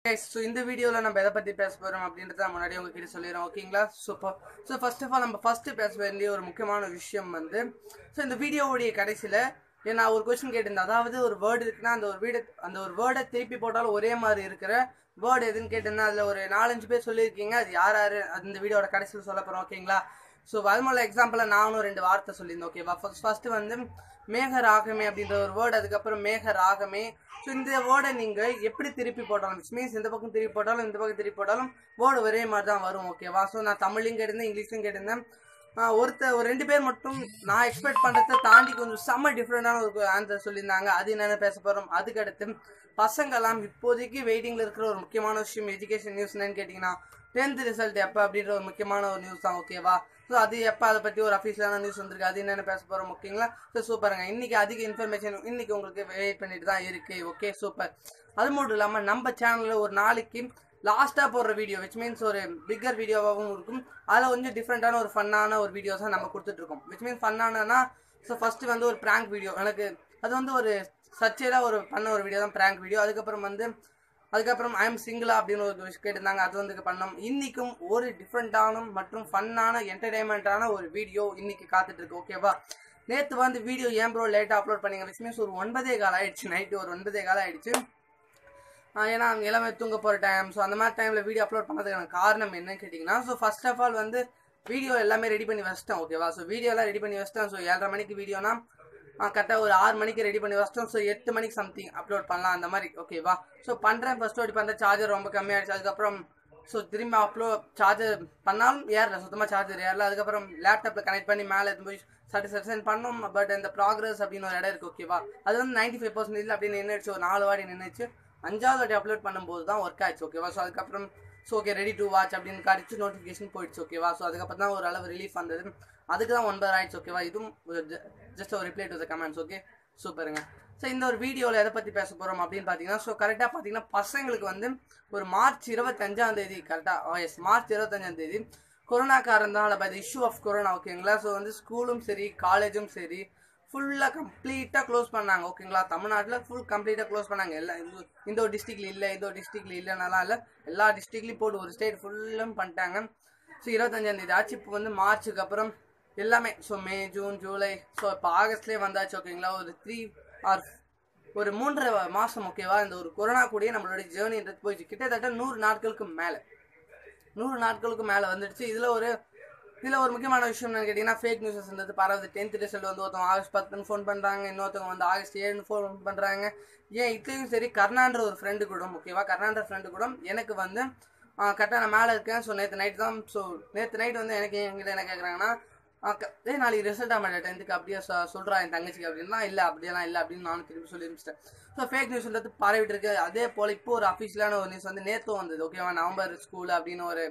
Guys, so இந்த வீடியோல நம்ம எதை பத்தி பேச போறோம் அப்படின்றத முன்னாடி உங்ககிட்ட சொல்லிடுறோம். ஓகேங்களா? Super. So first of all நம்ம ஃபர்ஸ்ட் பேச வேண்டிய ஒரு முக்கியமான விஷயம் வந்து, ஸோ இந்த வீடியோவுடைய கடைசியில் நான் ஒரு கொஸ்டின் கேட்டிருந்தேன். அதாவது ஒரு வேர்டு இருக்குன்னா அந்த ஒரு வேர்டை திருப்பி போட்டாலும் ஒரே மாதிரி இருக்கிற வேர்டு எதுன்னு கேட்டிருந்தேன். அதில் ஒரு 4-5 பேர் சொல்லியிருக்கீங்க. அது யார் அது இந்த வீடியோட கடைசியில் சொல்ல போகிறோம். ஓகேங்களா? ஸோ வல்மொழி எக்ஸாம்பிளில் நானும் 2 வார்த்தை சொல்லியிருந்தேன். ஓகேவா? ஃபர்ஸ்ட் வந்து மேகராகமே அப்படின்ற ஒரு வேர்டு, அதுக்கப்புறம் மேகராகமே. ஸோ இந்த வேர்டை நீங்கள் எப்படி திருப்பி போட்டாலும், விச் மீன்ஸ் இந்த பக்கம் திருப்பி போட்டாலும் இந்த பக்கம் திருப்பி போட்டாலும் வேர்டு ஒரே மாதிரி தான் வரும். ஓகேவா? ஸோ நான் தமிழையும் கேட்டிருந்தேன், இங்கிலீஷும் கேட்டிருந்தேன். ஒரு 2 பேர் மட்டும் நான் எக்ஸ்பெக்ட் பண்ணுறதை தாண்டி கொஞ்சம் செம்ம டிஃப்ரெண்டான ஒரு ஆன்சர் சொல்லியிருந்தாங்க. அது என்னென்ன பேச போகிறோம். அதுக்கடுத்து பசங்கெல்லாம் இப்போதைக்கு வெயிட்டிங்கில் இருக்கிற ஒரு முக்கியமான விஷயம் எஜுகேஷன் நியூஸ் என்னன்னு கேட்டிங்கன்னா 10th ரிசல்ட் எப்போ அப்படின்ற ஒரு முக்கியமான ஒரு நியூஸ் தான். ஓகேவா? ஸோ அது எப்போ அதை பற்றி ஒரு அஃபீஷியலான நியூஸ் வந்துருக்கு. அது என்னென்ன பேச போகிறோம். ஓகேங்களா? ஸோ சூப்பருங்க. இன்றைக்கி அதிக இன்ஃபர்மேஷன் இன்றைக்கி உங்களுக்கு வெயிட் பண்ணிட்டு தான் இருக்குது. Okay, super. அது மட்டும் இல்லாமல் நம்ம சேனலில் ஒரு நாளைக்கு லாஸ்ட்டாக போடுற வீடியோ, விச் மீன்ஸ் ஒரு பிக்கர் வீடியோவாகவும் இருக்கும். அதில் கொஞ்சம் டிஃப்ரெண்ட்டான ஒரு ஃபன்னான ஒரு வீடியோஸாக நம்ம கொடுத்துட்ருக்கோம். விச் மீன்ஸ் ஃபன்னானா, ஸோ ஃபஸ்ட்டு வந்து ஒரு ப்ராங்க் வீடியோ, எனக்கு அது வந்து ஒரு சர்ச்சையில் ஒரு பண்ண ஒரு வீடியோ தான் ப்ராங்க் வீடியோ. அதுக்கப்புறம் ஐ எம் சிங்கிளா அப்படின்னு ஒரு விஷயம் கேட்டிருந்தாங்க, அது வந்து பண்ணோம். இன்றைக்கும் ஒரு டிஃப்ரெண்ட்டான மற்றும் ஃபன்னான என்டர்டைன்மெண்ட்டான ஒரு வீடியோ இன்றைக்கி காத்துட்ருக்கு. ஓகேவா? நேற்று வந்து வீடியோ ஏன் ப்ரோ லேட்டாக அப்லோட் பண்ணிங்க, விச் மீன்ஸ் ஒரு 9:15 ஆகிடுச்சு, நைட்டு ஒரு 9:15 ஆகிடுச்சு. ஏன்னா எல்லாமே தூங்க போகிற டைம். ஸோ அந்த மாதிரி டைமில் வீடியோ அப்லோட் பண்ணதுக்கான காரணம் என்னன்னு கேட்டிங்கன்னா, ஸோ ஃபர்ஸ்ட் ஆஃப் ஆல் வந்து வீடியோ எல்லாமே ரெடி பண்ணி வச்சிட்டேன். ஓகேவா? ஸோ வீடியோலாம் ரெடி பண்ணி வச்சிட்டேன். ஸோ 7:30 மணிக்கு வீடியோனா கரெக்டாக ஒரு 6 மணிக்கு ரெடி பண்ணி வச்சிட்டோம். ஸோ 8 மணிக்கு சம்திங் அப்லோட் பண்ணலாம் அந்த மாதிரி. ஓகேவா? ஸோ பண்ணுறேன், ஃபர்ஸ்ட் ஓடி பண்ணுறேன், சார்ஜர் ரொம்ப கம்மியாகிடுச்சு. அதுக்கப்புறம் ஸோ திரும்பி சார்ஜர் பண்ணாலும் ஏறல, சுத்தமாக சார்ஜர் ஏறல. அதுக்கப்புறம் லேப்டாப்பில் கனெக்ட் பண்ணி மேலே எடுத்து போய் சாட்டிஸ்ஃபேக்ஷன் பண்ணோம். பட் இந்த ப்ராக்ரஸ் அப்படின்னு ஒரு இடம் இருக்குது. ஓகேவா? அது வந்து 95% அப்படின்னு நின்றுச்சு. ஒரு 4 வாட்டி நின்றுச்சு. 5வது வாட்டி அப்லோட் பண்ணும்போது தான் ஒர்க் ஆயிடுச்சு. ஓகேவா? ஸோ அதுக்கப்புறம் so okay ready to watch அப்படின்னு காட்டிச்சு, நோட்டிஃபிகேஷன் போயிடுச்சு. ஓகேவா? ஸோ அதுக்கப்புறம் தான் ஒரு அளவு ரிலீஃப் வந்தது. அதுக்கு தான் 9 ஆயிடுச்சு. ஓகேவா? இதுவும் ஜஸ்ட் ஒரு reply to the comments. Okay, சூப்பருங்க. ஸோ இந்த ஒரு வீடியோவில் எதை பற்றி பேச போகிறோம் அப்படின்னு பார்த்தீங்கன்னா, ஸோ கரெக்டாக பார்த்தீங்கன்னா பசங்களுக்கு வந்து ஒரு மார்ச் 25 கரெக்டாக மார்ச் 25 கொரோனா காரணத்தால் by the issue of corona. ஓகேங்களா? ஸோ வந்து ஸ்கூலும் சரி காலேஜும் சரி ஃபுல்லாக கம்ப்ளீட்டாக க்ளோஸ் பண்ணாங்க. ஓகேங்களா? தமிழ்நாட்டில் ஃபுல் கம்ப்ளீட்டாக க்ளோஸ் பண்ணாங்க. இந்த ஒரு டிஸ்ட்ரிக்ட்ல இல்லை, இந்த ஒரு டிஸ்ட்ரிக்ட்ல இல்லைனாலாம் இல்லை, எல்லா டிஸ்ட்ரிக்ட்லையும் போட்டு ஒரு ஸ்டேட் ஃபுல்லும் பண்ணிட்டாங்க. ஸோ 25 ஆச்சு. இப்போ வந்து மார்ச்சுக்கு அப்புறம் எல்லாமே so May, June, July, so இப்போ ஆகஸ்ட்லேயே வந்தாச்சு. ஓகேங்களா? ஒரு 3.5 மாதம். ஓகேவா? இந்த ஒரு கொரோனா கூடயே நம்மளுடைய ஜேர்னின்றது போயிடுச்சு. கிட்டத்தட்ட 100 நாட்களுக்கு மேலே வந்துடுச்சு. இதில் ஒரு முக்கியமான விஷயம் என்னன்னு கேட்டிங்கன்னா, ஃபேக் நியூஸஸ் இருந்தது பரவாது. 10th ரிசல்ட் வந்து ஒருத்தவங்க ஆகஸ்ட் 10 ஃபோன் பண்ணுறாங்க, இன்னொருத்தவங்க வந்து ஆகஸ்ட் 7 ஃபோன் பண்ணுறாங்க. ஏன் இதுலையும் சரி கர்ணான்ற ஒரு ஃப்ரெண்டு கூட, ஓகேவா, கர்ணான்ற ஃப்ரெண்டு கூட எனக்கு வந்து கரெக்டாக நான் மேலே இருக்கேன். ஸோ நேற்று நைட் தான். ஸோ நேற்று நைட் வந்து எனக்கு எங்கிட்ட என்ன கேட்குறாங்கன்னா, நாளைக்கு ரிசல்ட் ஆமாட்டா 10th அப்படியே சொல்கிறா என் தங்கச்சிக்கு அப்படின்னா, இல்லை அப்படியெல்லாம் இல்லை அப்படின்னு நானும் திருப்பி சொல்லி இருந்துட்டேன். ஸோ ஃபேக் நியூஸ்ன்றது பரவிட்டு இருக்கு. அதே போல் இப்போ ஒரு அஃபீஷியலான ஒரு நியூஸ் வந்து நேற்றும் வந்தது. ஓகேவா? நவம்பர் ஸ்கூல் அப்படின்னு ஒரு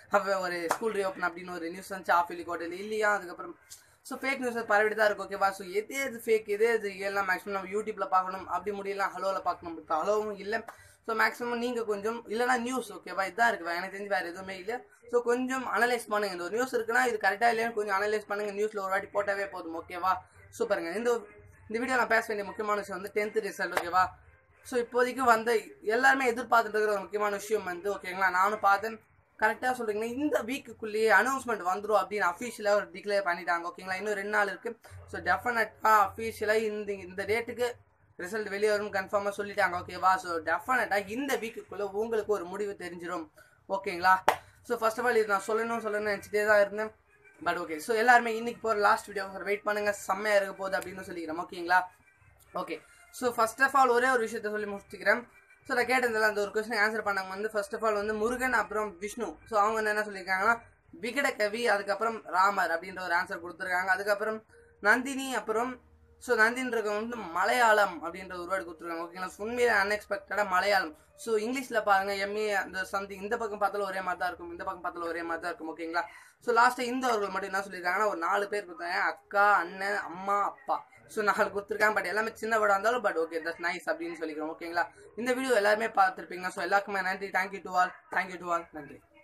ஸ்கூல் ரீஓப்பன் அப்படின்னு ஒரு நியூஸ் வந்துச்சு. ஆஃபிலி கோட்டையில் இல்லையா? அதுக்கப்புறம் ஸோ ஃபேக் நியூஸ் பரவிட்டு தான் இருக்கு. ஓகேவா? ஸோ எது ஃபேக் எது ரியல்லாம் மேக்ஸிமம் நம்ம யூடியூப்பில் பார்க்கணும், அப்படி முடியலாம் ஹலோவில் பார்க்கணும். இப்போ ஹலோவும் இல்லை. ஸோ மேக்ஸிமம் நீங்கள் கொஞ்சம் இல்லைனா நியூஸ், ஓகேவா, இதான் இருக்குது, எனக்கு தெரிஞ்சு வேறு எதுவுமே இல்லை. ஸோ கொஞ்சம் அனலைஸ் பண்ணுங்கள். இந்த ஒரு நியூஸ் இருக்குன்னா இது கரெக்டாக இல்லையான்னு கொஞ்சம் அனலைஸ் பண்ணுங்கள். நியூஸில் ஒரு வாட்டி போட்டாவே போதும். ஓகேவா? சூப்பருங்க. இந்த வீடியோ நான் பேச வேண்டிய முக்கியமான விஷயம் வந்து 10th ரிசல்ட். ஓகேவா? ஸோ இப்போதைக்கு வந்து எல்லாருமே எதிர்பார்த்துட்டு இருக்கிற ஒரு முக்கியமான விஷயம் வந்து, ஓகேங்களா, நானும் பார்த்தேன். கரெக்டாக சொல்கிறீங்கன்னா இந்த வீக்குள்ளேயே அனௌன்ஸ்மெண்ட் வந்துடும் அப்படின்னு அஃபீஷியலாக ஒரு டிக்ளேர் பண்ணிட்டாங்க. ஓகேங்களா? இன்னும் 2 நாள் இருக்குது. ஸோ டெஃபினட்டாக அஃபீஷியலாக இந்த டேட்டுக்கு ரிசல்ட் வெளியே வரும் கன்ஃபார்மாக சொல்லிட்டாங்க. ஓகேவா? ஸோ டெஃபினட்டாக இந்த வீக்குள்ளே உங்களுக்கு ஒரு முடிவு தெரிஞ்சிடும். ஓகேங்களா? ஸோ ஃபர்ஸ்ட் ஆஃப் ஆல் இது நான் சொல்லணும்னு நினச்சிட்டே தான் இருந்தேன். பட் ஓகே, ஸோ எல்லாருமே இன்னைக்கு போகிற லாஸ்ட் வீடியோ வெயிட் பண்ணுங்கள், செம்மையாக இருக்க போகுது அப்படின்னு சொல்லிக்கிறேன். ஓகேங்களா? Okay, so first of all ஒரே ஒரு விஷயத்த சொல்லி முடிச்சுக்கிறேன். ஸோ நான் கேட்டதில்ல அந்த ஒரு கொஸ்டின் ஆன்சர் பண்ணாங்க வந்து ஃபர்ஸ்ட் ஆஃப் ஆல் வந்து முருகன் அப்புறம் விஷ்ணு. ஸோ அவங்க என்ன சொல்லியிருக்காங்கன்னா விகடகவி, அதுக்கப்புறம் ராமர் அப்படின்ற ஒரு ஆன்சர் கொடுத்துருக்காங்க. அதுக்கப்புறம் நந்தினி, அப்புறம் ஸோ நந்தின்றவங்க வந்து மலையாளம் அப்படின்ற ஒரு வேர்டு கொடுத்துருக்காங்க. ஓகேங்களா? உண்மையிலே அன்எக்ஸ்பெக்டடாக மலையாளம். ஸோ இங்கிலீஷில் பாருங்கள் எம்ஏ அந்த சம்திங், இந்த பக்கம் பார்த்தாலும் ஒரே மாதிரி தான் இருக்கும், இந்த பக்கம் பார்த்தாலும் ஒரே மாதிரி தான் இருக்கும். ஓகேங்களா? ஸோ லாஸ்ட்டாக இந்த அவர்கள் மட்டும் என்ன சொல்லியிருக்காங்கன்னா ஒரு 4 பேர் கொடுத்தாங்க, அக்கா, அண்ணன், அம்மா, அப்பா. ஸோ 4 கொடுத்துருக்காங்க. பட் எல்லாமே சின்ன வேர்டாக இருந்தாலும் பட் ஓகே தட்ஸ் நைஸ் அப்படின்னு சொல்லிக்கிறோம். ஓகேங்களா? இந்த வீடியோ எல்லாருமே பார்த்துருப்பீங்க. ஸோ எல்லாருக்குமே நன்றி. Thank you to all. நன்றி.